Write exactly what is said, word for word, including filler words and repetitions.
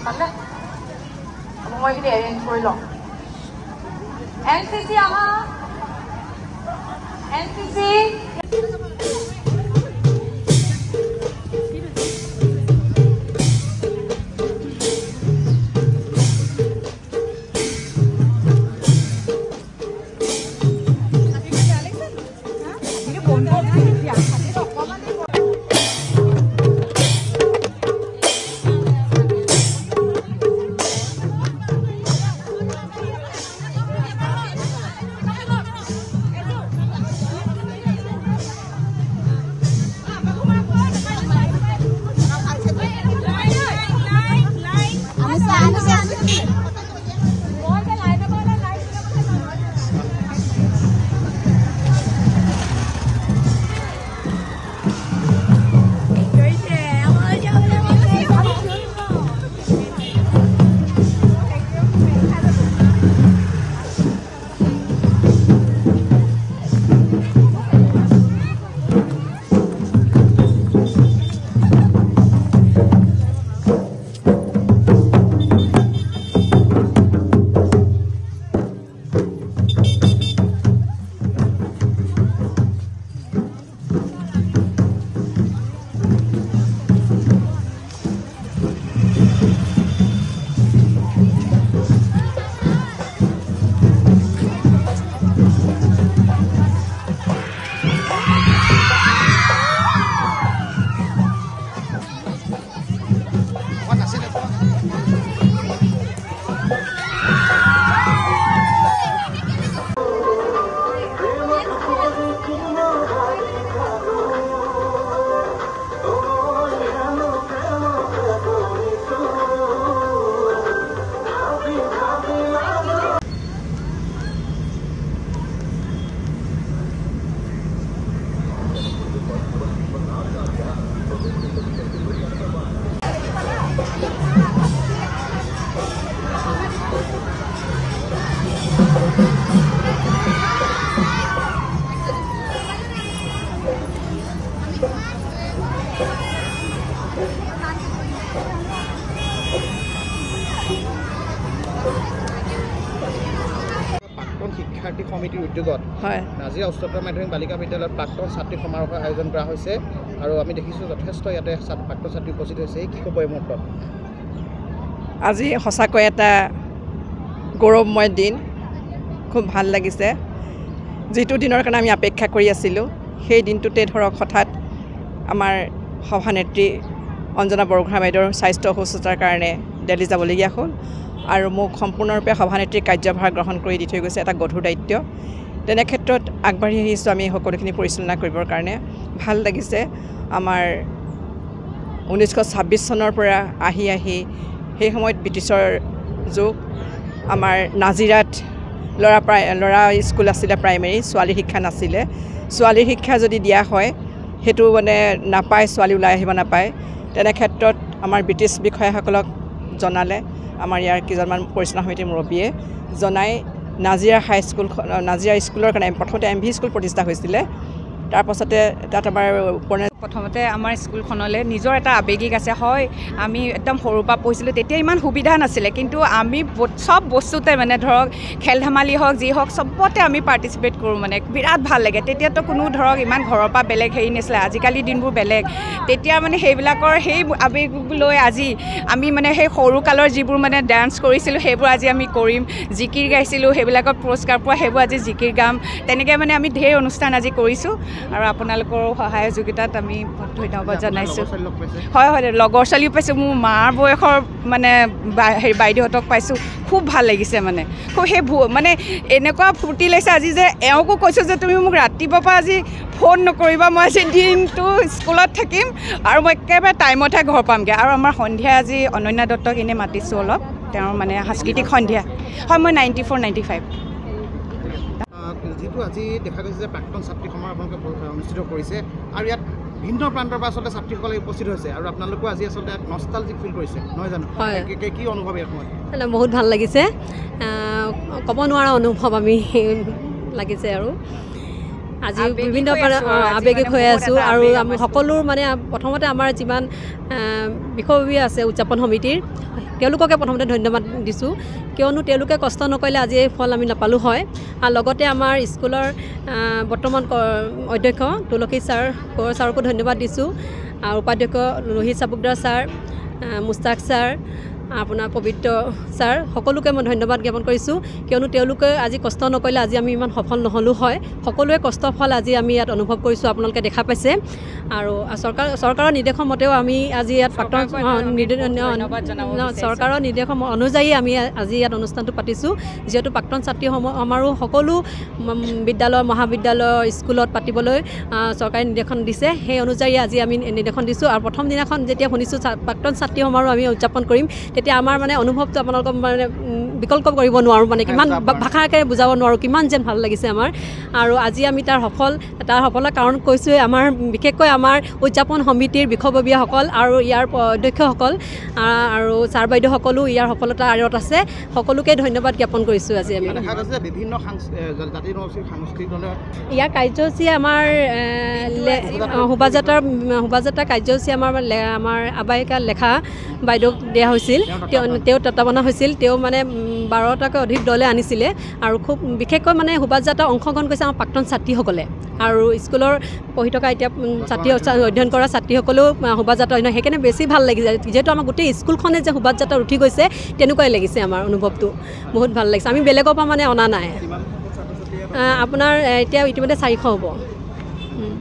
ভালনে মই এইখিনি এৰেঞ্জ কৰি লওঁ এন চি চি আহা এন চি চি শিক্ষাৰ্থী সমিতিৰ উদ্যোগত হয় নাজিৰা উচ্চতৰ মাধ্যমিক বালিকা বিদ্যালয়ত প্ৰাক্তন ছাত্ৰী সমাৰোহৰ আয়োজন কৰা হৈছে আৰু আমি দেখিছোঁ যথেষ্ট ইয়াতে প্ৰাক্তন ছাত্ৰী উপস্থিত হৈছে কি ক'ব এই মুহূৰ্তত আজি সঁচাকৈ এটা গৌৰৱময় দিন খুব ভাল লাগিছে যিটো দিনৰ কাৰণে আমি অপেক্ষা কৰি আছিলোঁ সেই দিনটোতে ধৰক হঠাৎ আমাৰ সভানেত্ৰী অঞ্জনা বৰগোহাঁই বাইদেউৰ স্বাস্থ্য অসুস্থতাৰ কাৰণে দিল্লী যাবলগীয়া হ'ল আৰু মোক সম্পূৰ্ণৰূপে সভানেত্ৰীৰ কাৰ্যভাৰ গ্ৰহণ কৰি দি থৈ গৈছে এটা গধুৰ দায়িত্ব তেনে ক্ষেত্ৰত আগবাঢ়ি আহিছোঁ আমি সকলোখিনি পৰিচালনা কৰিবৰ কাৰণে ভাল লাগিছে আমাৰ ঊনৈছশ ছাব্বিছ চনৰ পৰা আহি আহি সেই সময়ত ব্ৰিটিছৰ যুগ আমাৰ নাজিৰাত ল'ৰা প্ৰায় ল'ৰা স্কুল আছিলে প্ৰাইমেৰী ছোৱালীৰ শিক্ষা নাছিলে ছোৱালীৰ শিক্ষা যদি দিয়া হয় সেইটো মানে নাপায় ছোৱালী ওলাই আহিব নাপায় তেনে ক্ষেত্ৰত আমাৰ ব্ৰিটিছ বিষয়াসকলক জনালে আমাৰ ইয়াৰ কেইজনমান পৰিচালনা সমিতিৰ মুৰব্বীয়ে জনাই নাজিৰা হাইস্কুল নাজিৰা স্কুলৰ কাৰণে প্ৰথমতে এম ভি স্কুল প্ৰতিষ্ঠা হৈছিলে তাৰপাছতে তাত আমাৰ প্ৰথমতে আমাৰ স্কুলখনলৈ নিজৰ এটা আৱেগিক আছে হয় আমি একদম সৰুৰ পৰা পঢ়িছিলোঁ তেতিয়া ইমান সুবিধা নাছিলে কিন্তু আমি চব বস্তুতে মানে ধৰক খেল ধেমালি হওক যি হওক চবতে আমি পাৰ্টিচিপেট কৰোঁ মানে বিৰাট ভাল লাগে তেতিয়াতো কোনো ধৰক ইমান ঘৰৰ পৰা বেলেগ হেৰি নাছিলে আজিকালি দিনবোৰ বেলেগ তেতিয়া মানে সেইবিলাকৰ সেই আৱেগ লৈ আজি আমি মানে সেই সৰুকালৰ যিবোৰ মানে ডান্স কৰিছিলোঁ সেইবোৰ আজি আমি কৰিম জিকিৰ গাইছিলোঁ সেইবিলাকৰ পুৰস্কাৰ পোৱা সেইবোৰ আজি জিকিৰ গাম তেনেকৈ মানে আমি ঢেৰ অনুষ্ঠান আজি কৰিছোঁ আৰু আপোনালোকৰ সহায় যোগিতাত আমি ধন্যবাদ জনাইছোঁ হয় হয় লগৰ ছোৱালীও পাইছোঁ মোৰ মাৰ বয়সৰ মানে হেৰি বাইদেউহঁতক পাইছোঁ খুব ভাল লাগিছে মানে খুব সেই মানে এনেকুৱা ফূৰ্তি লাগিছে আজি যে এওঁকো কৈছোঁ যে তুমি মোক ৰাতিপুৱাৰ পৰা আজি ফোন নকৰিবা মই আজি দিনটো স্কুলত থাকিম আৰু মই একেবাৰে টাইমতহে ঘৰ পামগৈ আৰু আমাৰ সন্ধিয়া আজি অনন্যা দত্তক এনেই মাতিছোঁ অলপ তেওঁৰ মানে সাংস্কৃতিক সন্ধিয়া হয় মই নাইণ্টি ফ'ৰ নাইণ্টি ফাইভ যিটো আজি দেখা গৈছে যে প্ৰাক্তন ছাত্ৰী সমাৰোহ আপোনালোকে অনুষ্ঠিত কৰিছে আৰু ইয়াত ভিন্ন প্ৰান্তৰ পৰা আচলতে ছাত্ৰীসকলে উপস্থিত হৈছে আৰু আপোনালোকেও আজি আচলতে নষ্টালজিক ফিল কৰিছে নহয় জানো কি অনুভৱ ইয়াত সময়ত বহুত ভাল লাগিছে ক'ব নোৱাৰা অনুভৱ আমি লাগিছে আৰু আজি বিভিন্ন আৱেগিক হৈ আছোঁ আৰু আমি সকলো মানে প্ৰথমতে আমাৰ যিমান বিষয়ববীয়া আছে উদযাপন সমিতিৰ তেওঁলোককে প্ৰথমতে ধন্যবাদ দিছোঁ কিয়নো তেওঁলোকে কষ্ট নকৰিলে আজি এই ফল আমি নাপালোঁ হয় আৰু লগতে আমাৰ স্কুলৰ বৰ্তমান অধ্যক্ষ তুলসী ছাৰ কোঁৱৰ ছাৰকো ধন্যবাদ দিছোঁ আৰু উপাধ্যক্ষ ৰোহিত চাবুকদাৰ ছাৰ মুস্তাক ছাৰ আপোনাৰ পবিত্ৰ ছাৰ সকলোকে মই ধন্যবাদ জ্ঞাপন কৰিছোঁ কিয়নো তেওঁলোকে আজি কষ্ট নকৰিলে আজি আমি ইমান সফল নহ'লোঁ হয় সকলোৱে কষ্টৰ ফল আজি আমি ইয়াত অনুভৱ কৰিছোঁ আপোনালোকে দেখা পাইছে আৰু চৰকাৰ চৰকাৰৰ নিৰ্দেশৰ মতেও আমি আজি ইয়াত প্ৰাক্তন চৰকাৰৰ নিৰ্দেশ অনুযায়ী আমি আজি ইয়াত অনুষ্ঠানটো পাতিছোঁ যিহেতু প্ৰাক্তন ছাত্ৰীসমূহ আমাৰো সকলো বিদ্যালয় মহাবিদ্যালয় স্কুলত পাতিবলৈ চৰকাৰে নিৰ্দেশন দিছে সেই অনুযায়ী আজি আমি নিৰ্দেশন দিছোঁ আৰু প্ৰথম দিনাখন যেতিয়া শুনিছোঁ প্ৰাক্তন ছাত্ৰীসমূহৰো আমি উদযাপন কৰিম তেতিয়া আমাৰ মানে অনুভৱটো আপোনালোকক মানে বিকল্প কৰিব নোৱাৰোঁ মানে কিমান ভাষাৰে বুজাব নোৱাৰোঁ কিমান যেন ভাল লাগিছে আমাৰ আৰু আজি আমি তাৰ সফল তাৰ সফলৰ কাৰণ কৈছোঁৱে আমাৰ বিশেষকৈ আমাৰ উদযাপন সমিতিৰ বিষয়ববীয়াসকল আৰু ইয়াৰ অধ্যক্ষসকল আৰু ছাৰ বাইদেউসকলো ইয়াৰ সফলতাৰ আঁৰত আছে সকলোকে ধন্যবাদ জ্ঞাপন কৰিছোঁ আজি আমি ইয়াৰ কাৰ্যসূচী আমাৰ শোভাযাত্ৰাৰ শোভাযাত্ৰা কাৰ্যসূচী আমাৰ আমাৰ আবায়িকা লেখা বাইদেউক দিয়া হৈছিল তেওঁ তত্বাৱধান হৈছিল তেওঁ মানে বাৰটাকৈ অধিক দলে আনিছিলে আৰু খুব বিশেষকৈ মানে শোভাযাত্ৰা অংশগ্ৰহণ কৰিছে আমাৰ প্ৰাক্তন ছাত্ৰীসকলে আৰু স্কুলৰ পঢ়ি থকা এতিয়া ছাত্ৰী অধ্যয়ন কৰা ছাত্ৰীসকলেও শোভাযাত্ৰা অন্য সেইকাৰণে বেছি ভাল লাগিছে যিহেতু আমাৰ গোটেই স্কুলখনে যে শোভাযাত্ৰাত উঠি গৈছে তেনেকুৱাই লাগিছে আমাৰ অনুভৱটো বহুত ভাল লাগিছে আমি বেলেগৰ পৰা মানে অনা নাই আপোনাৰ এতিয়া ইতিমধ্যে চাৰিশ হ'ব